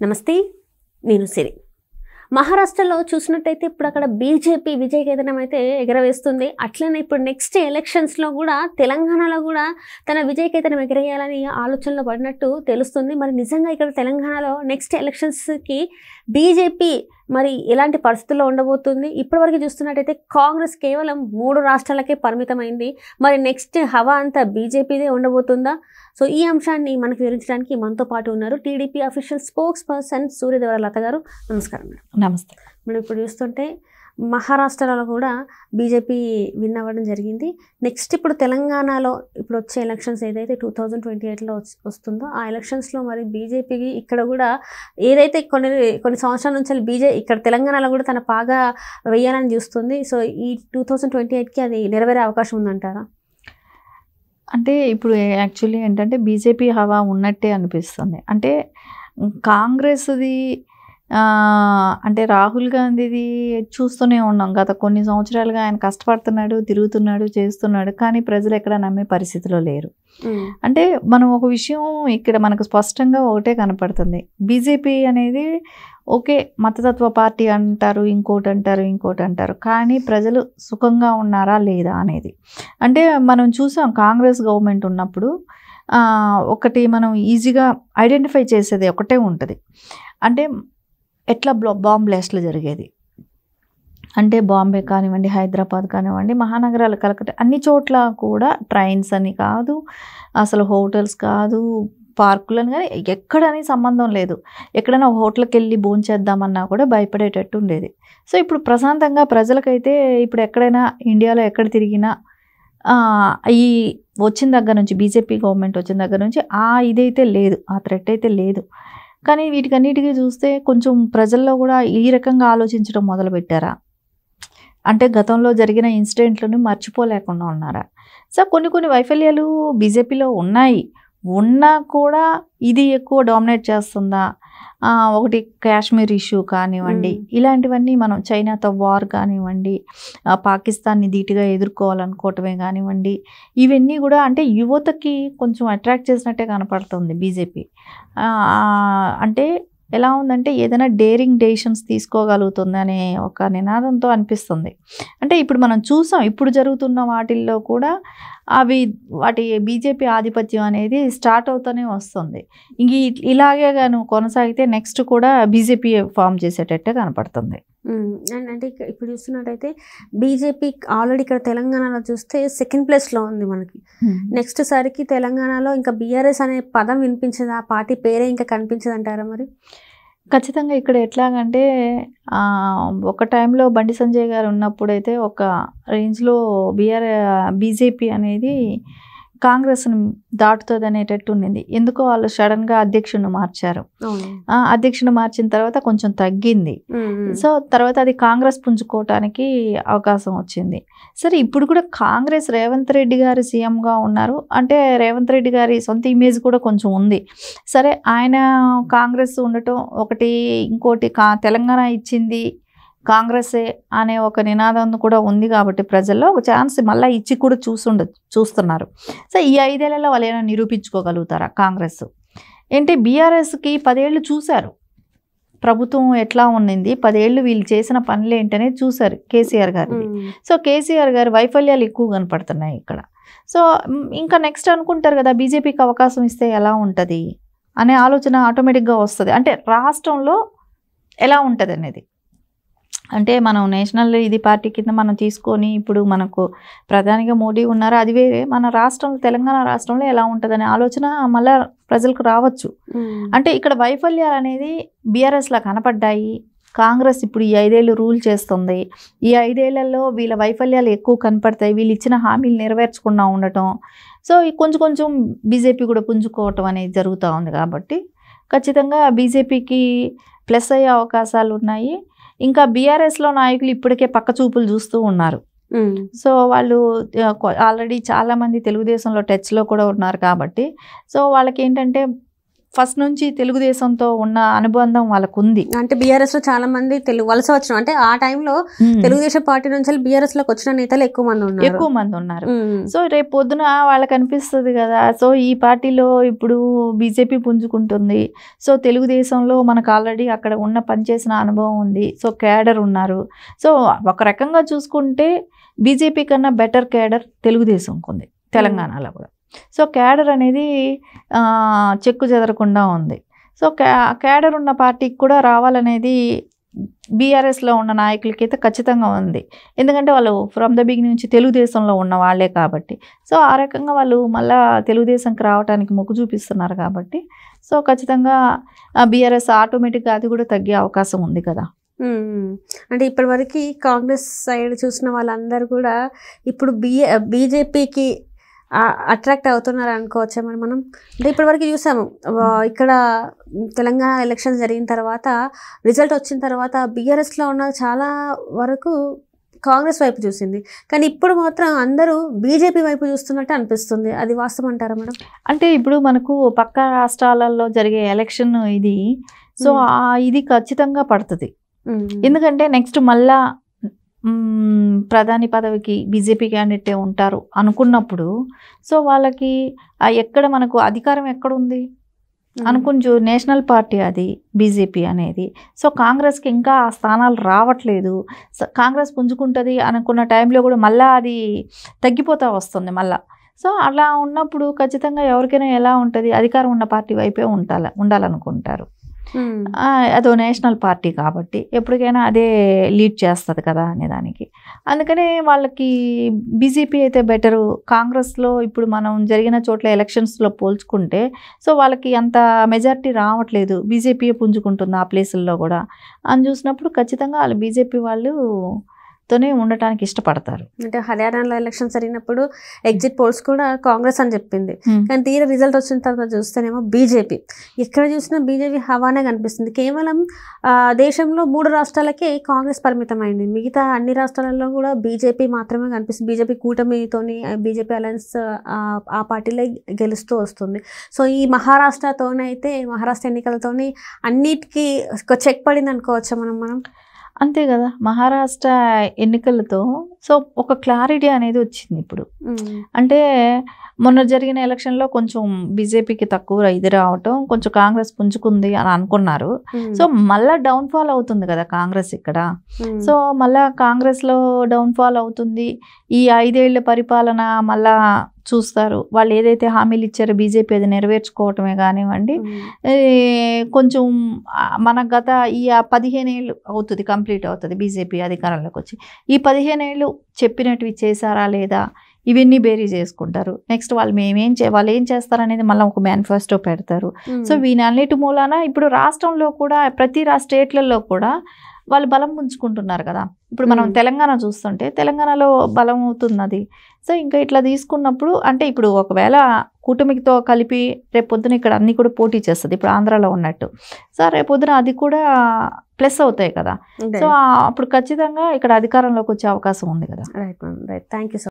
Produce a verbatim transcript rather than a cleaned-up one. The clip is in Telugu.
నమస్తే, నేను సిరి. మహారాష్ట్రలో చూసినట్టయితే ఇప్పుడు అక్కడ బీజేపీ విజయ కేతనం అయితే ఎగరవేస్తుంది. అట్లనే ఇప్పుడు నెక్స్ట్ ఎలక్షన్స్లో కూడా తెలంగాణలో కూడా తన విజయ కేతనం ఎగరేయాలని ఆలోచనలో పడినట్టు తెలుస్తుంది. మరి నిజంగా ఇక్కడ తెలంగాణలో నెక్స్ట్ ఎలక్షన్స్కి బీజేపీ మరి ఎలాంటి పరిస్థితుల్లో ఉండబోతుంది? ఇప్పటివరకు చూస్తున్నట్టయితే కాంగ్రెస్ కేవలం మూడు రాష్ట్రాలకే పరిమితమైంది. మరి నెక్స్ట్ హవా అంతా బీజేపీదే ఉండబోతుందా? సో ఈ అంశాన్ని మనకు వివరించడానికి మనతో పాటు ఉన్నారు TDP official spokesperson Suryadevara Latha గారు. నమస్కారం మేడం. నమస్తే. మనం ఇప్పుడు చూస్తుంటే మహారాష్ట్రలో కూడా బీజేపీ విన్ అవ్వడం జరిగింది. నెక్స్ట్ ఇప్పుడు తెలంగాణలో ఇప్పుడు వచ్చే ఎలక్షన్స్ ఏదైతే టూ థౌజండ్ ట్వంటీ ఎయిట్లో వస్తుందో ఆ ఎలక్షన్స్లో మరి బీజేపీకి ఇక్కడ కూడా ఏదైతే కొన్ని కొన్ని సంవత్సరాల నుంచి బీజే ఇక్కడ తెలంగాణలో కూడా తన పాగా వేయాలని చూస్తుంది. సో ఈ టూ థౌజండ్ ట్వంటీ ఎయిట్కి అది నెరవేరే అవకాశం ఉందంటారా? అంటే ఇప్పుడు యాక్చువల్లీ ఏంటంటే బీజేపీ హవా ఉన్నట్టే అనిపిస్తుంది. అంటే కాంగ్రెస్ది అంటే రాహుల్ గాంధీది చూస్తూనే ఉన్నాం. గత కొన్ని సంవత్సరాలుగా ఆయన కష్టపడుతున్నాడు, తిరుగుతున్నాడు, చేస్తున్నాడు, కానీ ప్రజలు ఎక్కడ నమ్మే పరిస్థితిలో లేరు. అంటే మనం ఒక విషయం ఇక్కడ మనకు స్పష్టంగా ఒకటే కనపడుతుంది. బీజేపీ అనేది ఓకే మతతత్వ పార్టీ అంటారు, ఇంకోటి అంటారు, ఇంకోటి అంటారు, కానీ ప్రజలు సుఖంగా ఉన్నారా లేదా అనేది. అంటే మనం చూసాం కాంగ్రెస్ గవర్నమెంట్ ఉన్నప్పుడు ఒకటి మనం ఈజీగా ఐడెంటిఫై చేసేది ఒకటే ఉంటుంది. అంటే ఎట్లా బాంబ్ బ్లాస్ట్లు జరిగేది అంటే బాంబే కానివ్వండి, హైదరాబాద్ కానివ్వండి, మహానగరాలు కలకత్తా అన్ని చోట్ల కూడా ట్రైన్స్ అని కాదు, అసలు హోటల్స్ కాదు, పార్కులని కానీ ఎక్కడని సంబంధం లేదు. ఎక్కడైనా హోటల్కి వెళ్ళి భోంచేద్దామన్నా కూడా భయపడేటట్టు ఉండేది. సో ఇప్పుడు ప్రశాంతంగా ప్రజలకైతే ఇప్పుడు ఎక్కడైనా ఇండియాలో ఎక్కడ తిరిగినా ఈ వచ్చిన దగ్గర నుంచి బీజేపీ గవర్నమెంట్ వచ్చిన దగ్గర నుంచి ఆ ఇదైతే లేదు, ఆ థ్రెట్ అయితే లేదు. కానీ వీటికన్నిటికీ చూస్తే కొంచెం ప్రజల్లో కూడా ఈ రకంగా ఆలోచించడం మొదలుపెట్టారా? అంటే గతంలో జరిగిన ఇన్సిడెంట్లను మర్చిపోలేకుండా ఉన్నారా? సో కొన్ని కొన్ని వైఫల్యాలు బీజేపీలో ఉన్నాయి. ఉన్నా కూడా ఇది ఎక్కువ డామినేట్ చేస్తుందా? ఒకటి కాశ్మీర్ ఇష్యూ కానివ్వండి, ఇలాంటివన్నీ మనం చైనాతో వార్ కానివ్వండి, పాకిస్తాన్ని ధీటుగా ఎదుర్కోవాలనుకోవటమే కానివ్వండి, ఇవన్నీ కూడా అంటే యువతకి కొంచెం అట్రాక్ట్ చేసినట్టే కనపడుతుంది బీజేపీ. అంటే ఎలా ఉందంటే ఏదైనా డేరింగ్ డెసిషన్స్ తీసుకోగలుగుతుంది అనే ఒక నినాదంతో అనిపిస్తుంది. అంటే ఇప్పుడు మనం చూసాం ఇప్పుడు జరుగుతున్న వాటిల్లో కూడా అవి వాటి బీజేపీ ఆధిపత్యం అనేది స్టార్ట్ అవుతూనే వస్తుంది. ఇంక ఇలాగే గాను కొనసాగితే నెక్స్ట్ కూడా బీజేపీ ఫామ్ చేసేటట్టే కనపడుతుంది. అండ్ అంటే ఇప్పుడు చూస్తున్నట్టయితే బీజేపీ ఆల్రెడీ ఇక్కడ తెలంగాణలో చూస్తే సెకండ్ ప్లేస్లో ఉంది మనకి. నెక్స్ట్ సారికి తెలంగాణలో ఇంకా బీఆర్ఎస్ అనే పదం వినిపించదు, ఆ పార్టీ పేరే ఇంకా కనిపించదు అంటారా? మరి ఖచ్చితంగా ఇక్కడ ఎట్లాగంటే ఒక టైంలో బండి సంజయ్ గారు ఉన్నప్పుడైతే ఒక రేంజ్లో బీఆర్ బీజేపీ అనేది కాంగ్రెస్ని దాటుతుంది అనేటట్టు ఉండింది. ఎందుకో వాళ్ళు సడన్గా అధ్యక్షుడిని మార్చారు. అధ్యక్షుడిని మార్చిన తర్వాత కొంచెం తగ్గింది. సో తర్వాత అది కాంగ్రెస్ పుంజుకోవటానికి అవకాశం వచ్చింది. సరే ఇప్పుడు కూడా కాంగ్రెస్ రేవంత్ రెడ్డి గారు సీఎంగా ఉన్నారు అంటే రేవంత్ రెడ్డి గారి సొంత ఇమేజ్ కూడా కొంచెం ఉంది. సరే ఆయన కాంగ్రెస్ ఉండటం ఒకటి, ఇంకోటి కా తెలంగాణ ఇచ్చింది కాంగ్రెసే అనే ఒక నినాదం కూడా ఉంది కాబట్టి ప్రజల్లో ఒక ఛాన్స్ మళ్ళీ ఇచ్చి కూడా చూసుండ చూస్తున్నారు. సో ఈ ఐదేళ్లలో వాళ్ళు ఏమైనా నిరూపించుకోగలుగుతారా? కాంగ్రెస్ ఏంటి బీఆర్ఎస్కి పదేళ్ళు చూశారు, ప్రభుత్వం ఎట్లా ఉండింది, పదేళ్ళు వీళ్ళు చేసిన పనులు ఏంటనే చూశారు కేసీఆర్ గారిని. సో కేసీఆర్ గారి వైఫల్యాలు ఎక్కువ కనపడుతున్నాయి ఇక్కడ. సో ఇంకా నెక్స్ట్ అనుకుంటారు కదా బీజేపీకి అవకాశం ఇస్తే ఎలా ఉంటుంది అనే ఆలోచన ఆటోమేటిక్గా వస్తుంది. అంటే రాష్ట్రంలో ఎలా ఉంటుంది అనేది. అంటే మనం నేషనల్ ఇది పార్టీ కింద మనం తీసుకొని ఇప్పుడు మనకు ప్రధానిగా మోడీ ఉన్నారు, అది వేరే. మన రాష్ట్రంలో తెలంగాణ రాష్ట్రంలో ఎలా ఉంటుంది అనే ఆలోచన మళ్ళీ ప్రజలకు రావచ్చు. అంటే ఇక్కడ వైఫల్యాలు అనేది బీఆర్ఎస్లా కనపడ్డాయి. కాంగ్రెస్ ఇప్పుడు ఈ ఐదేళ్ళు రూల్ చేస్తుంది. ఈ ఐదేళ్లలో వీళ్ళ వైఫల్యాలు ఎక్కువ కనపడతాయి, వీళ్ళు ఇచ్చిన హామీలు నెరవేర్చకుండా ఉండటం. సో కొంచెం కొంచెం బీజేపీ కూడా పుంజుకోవటం అనేది జరుగుతూ ఉంది. కాబట్టి ఖచ్చితంగా బీజేపీకి ప్లస్ అయ్యే అవకాశాలు ఉన్నాయి. ఇంకా బీఆర్ఎస్లో నాయకులు ఇప్పటికే పక్క చూపులు చూస్తూ ఉన్నారు. సో వాళ్ళు ఆల్రెడీ చాలామంది తెలుగుదేశంలో టచ్లో కూడా ఉన్నారు కాబట్టి సో వాళ్ళకి ఏంటంటే ఫస్ట్ నుంచి తెలుగుదేశంతో ఉన్న అనుబంధం వాళ్ళకు ఉంది. అంటే బీఆర్ఎస్ లో చాలా మంది తెలుగు వలస వచ్చిన అంటే ఆ టైంలో తెలుగుదేశం పార్టీ నుంచి బీఆర్ఎస్ లోకి వచ్చిన నేతలు ఎక్కువ మంది ఉన్నారు ఎక్కువ మంది ఉన్నారు. సో రేపు పొద్దున వాళ్ళకి అనిపిస్తుంది కదా, సో ఈ పార్టీలో ఇప్పుడు బీజేపీ పుంజుకుంటుంది, సో తెలుగుదేశంలో మనకు ఆల్రెడీ అక్కడ ఉన్న పనిచేసిన అనుభవం ఉంది, సో క్యాడర్ ఉన్నారు. సో ఒక రకంగా చూసుకుంటే బీజేపీ కన్నా బెటర్ క్యాడర్ తెలుగుదేశంకి ఉంది తెలంగాణలో కూడా. సో క్యాడర్ అనేది చెక్కు చెదరకుండా ఉంది. సో క్యా క్యాడర్ ఉన్న పార్టీకి కూడా రావాలనేది బీఆర్ఎస్లో ఉన్న నాయకులకి అయితే ఖచ్చితంగా ఉంది. ఎందుకంటే వాళ్ళు ఫ్రమ్ ద బిగినింగ్ నుంచి తెలుగుదేశంలో ఉన్న వాళ్ళే కాబట్టి. సో ఆ రకంగా వాళ్ళు మళ్ళీ తెలుగుదేశంకి రావడానికి మొగ్గు చూపిస్తున్నారు కాబట్టి సో ఖచ్చితంగా బీఆర్ఎస్ ఆటోమేటిక్గా అది కూడా తగ్గే అవకాశం ఉంది కదా. అంటే ఇప్పటివరకు కాంగ్రెస్ సైడ్ చూసిన వాళ్ళందరూ కూడా ఇప్పుడు బీ బీజేపీకి అట్రాక్ట్ అవుతున్నారు అనుకోవచ్చా మరి మనం? అంటే ఇప్పటివరకు చూసాము ఇక్కడ తెలంగాణ ఎలక్షన్ జరిగిన తర్వాత రిజల్ట్ వచ్చిన తర్వాత బీఆర్ఎస్లో ఉన్న చాలా వరకు కాంగ్రెస్ వైపు చూసింది, కానీ ఇప్పుడు మాత్రం అందరూ బీజేపీ వైపు చూస్తున్నట్టు అనిపిస్తుంది. అది వాస్తవం అంటారా మేడం? అంటే ఇప్పుడు మనకు పక్క రాష్ట్రాలలో జరిగే ఎలక్షన్ ఇది, సో ఇది ఖచ్చితంగా పడుతుంది. ఎందుకంటే నెక్స్ట్ మళ్ళా ప్రధాని పదవికి బీజేపీ క్యాండిడేటే ఉంటారు అనుకున్నప్పుడు సో వాళ్ళకి ఎక్కడ మనకు అధికారం ఎక్కడుంది అనుకుని నేషనల్ పార్టీ అది బీజేపీ అనేది. సో కాంగ్రెస్కి ఇంకా ఆ స్థానాలు రావట్లేదు. కాంగ్రెస్ పుంజుకుంటుంది అనుకున్న టైంలో కూడా మళ్ళీ అది తగ్గిపోతూ వస్తుంది మళ్ళీ. సో అలా ఉన్నప్పుడు ఖచ్చితంగా ఎవరికైనా ఎలా ఉంటుంది, అధికారం ఉన్న పార్టీ వైపే ఉండాలి ఉండాలనుకుంటారు. అదో నేషనల్ పార్టీ కాబట్టి ఎప్పటికైనా అదే లీడ్ చేస్తుంది కదా అనే దానికి. అందుకనే వాళ్ళకి బీజేపీ అయితే బెటరు. కాంగ్రెస్లో ఇప్పుడు మనం జరిగిన చోట్ల ఎలక్షన్స్లో పోల్చుకుంటే సో వాళ్ళకి అంత మెజారిటీ రావట్లేదు, బీజేపీయే పుంజుకుంటుంది ఆ ప్లేసుల్లో కూడా అని చూసినప్పుడు ఖచ్చితంగా వాళ్ళు బీజేపీ వాళ్ళు తోనే ఉండటానికి ఇష్టపడతారు. అంటే హర్యానాలో ఎలక్షన్ జరిగినప్పుడు ఎగ్జిట్ పోల్స్ కూడా కాంగ్రెస్ అని చెప్పింది, కానీ తీరా రిజల్ట్ వచ్చిన తర్వాత చూస్తేనేమో బీజేపీ. ఎక్కడ చూసినా బీజేపీ హవానే కనిపిస్తుంది. కేవలం దేశంలో మూడు రాష్ట్రాలకే కాంగ్రెస్ పరిమితమైంది, మిగతా అన్ని రాష్ట్రాలలో కూడా బీజేపీ మాత్రమే కనిపిస్తుంది. బీజేపీ కూటమితోని బీజేపీ అలయన్స్ ఆ పార్టీలో గెలుస్తూ వస్తుంది. సో ఈ మహారాష్ట్రతోనైతే మహారాష్ట్ర ఎన్నికలతోని అన్నిటికీ చెక్ పడింది అనుకోవచ్చా మనం మనం అంతే కదా. మహారాష్ట్ర ఎన్నికలతో సో ఒక క్లారిటీ అనేది వచ్చింది ఇప్పుడు. అంటే మొన్న జరిగిన ఎలక్షన్లో కొంచెం బీజేపీకి తక్కువ ఇది రావటం, కొంచెం కాంగ్రెస్ పుంజుకుంది అని అనుకున్నారు. సో మళ్ళా డౌన్ఫాల్ అవుతుంది కదా కాంగ్రెస్ ఇక్కడ. సో మళ్ళా కాంగ్రెస్లో డౌన్ఫాల్ అవుతుంది. ఈ ఐదేళ్ల పరిపాలన మళ్ళా చూస్తారు, వాళ్ళు ఏదైతే హామీలు ఇచ్చారో బీజేపీ అది నెరవేర్చుకోవటమే కానివ్వండి. కొంచెం మన గత ఈ పదిహేను ఏళ్ళు అవుతుంది, కంప్లీట్ అవుతుంది బీజేపీ అధికారంలోకి వచ్చి. ఈ పదిహేను ఏళ్ళు చెప్పినట్టు చేశారా లేదా ఇవన్నీ బేరీ చేసుకుంటారు. నెక్స్ట్ వాళ్ళు మేమేం చే వాళ్ళు ఏం చేస్తారనేది మళ్ళీ ఒక మేనిఫెస్టో పెడతారు. సో వీనన్నిటి మూలాన ఇప్పుడు రాష్ట్రంలో కూడా ప్రతి రా స్టేట్లలో కూడా వాళ్ళు బలం పుంజుకుంటున్నారు కదా. ఇప్పుడు మనం తెలంగాణ చూస్తుంటే తెలంగాణలో బలం అవుతున్నది. సో ఇంకా ఇట్లా తీసుకున్నప్పుడు అంటే ఇప్పుడు ఒకవేళ కూటమితో కలిపి రేపు పొద్దున ఇక్కడ అన్ని కూడా పోటీ చేస్తుంది ఇప్పుడు ఆంధ్రాలో ఉన్నట్టు. సో రేపు పొద్దున అది కూడా ప్లస్ అవుతాయి కదా. సో అప్పుడు ఖచ్చితంగా ఇక్కడ అధికారంలోకి వచ్చే అవకాశం ఉంది కదా. Right right thank you.